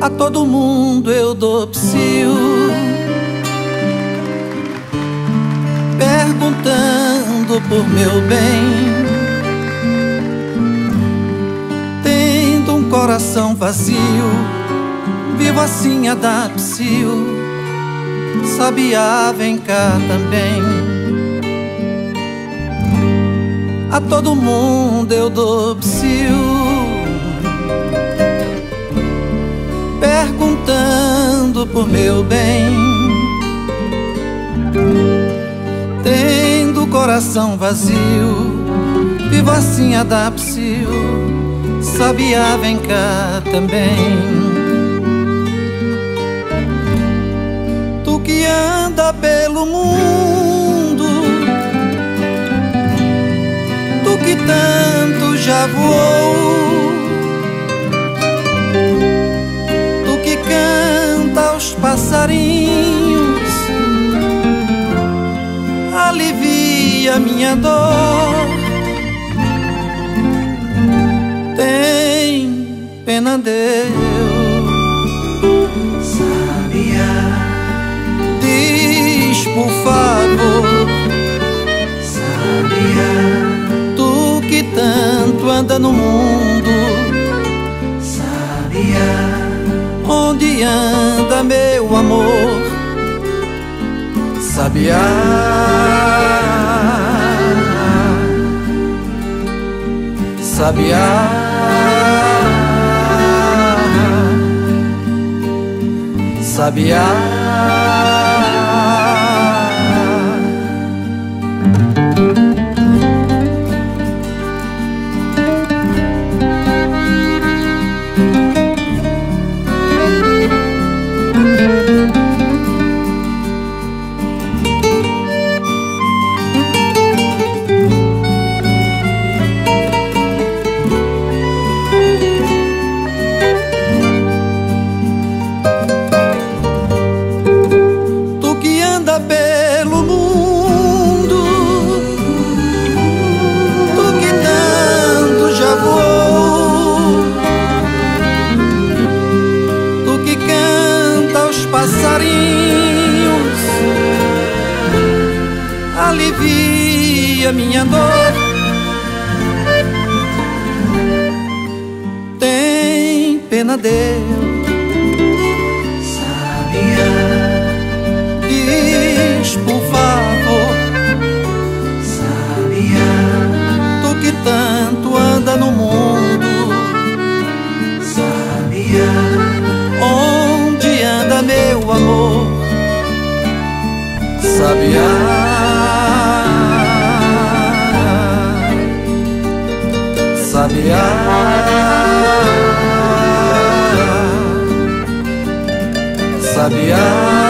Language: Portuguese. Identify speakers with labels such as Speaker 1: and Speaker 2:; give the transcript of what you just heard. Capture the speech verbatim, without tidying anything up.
Speaker 1: A todo mundo eu dou psiu, perguntando por meu bem. Tendo um coração vazio, vivo assim a dar psiu. Sabiá, vem cá também. A todo mundo eu dou psiu, perguntando por meu bem. Tendo o coração vazio, vivo assim a dar psiu. Sabiá, vem cá também. Tu que anda pelo mundo, tu que tanto já voou, tu que canta aos passarinhos, alivia minha dor. Tem pena Deus,
Speaker 2: Sabiá,
Speaker 1: diz por favor,
Speaker 2: Sabiá,
Speaker 1: tu que tanto anda no mundo,
Speaker 2: Sabiá,
Speaker 1: onde anda meu amor? Sabiá, Sabiá, Sabiá. Pelo mundo, tu que tanto já voou, tu que canta aos passarinhos, alivia minha dor. Tem pena Deus,
Speaker 2: Sabiá,
Speaker 1: por favor,
Speaker 2: Sabiá,
Speaker 1: tu que tanto anda no mundo,
Speaker 2: Sabiá,
Speaker 1: onde anda meu amor? Sabiá, Sabiá, Sabiá.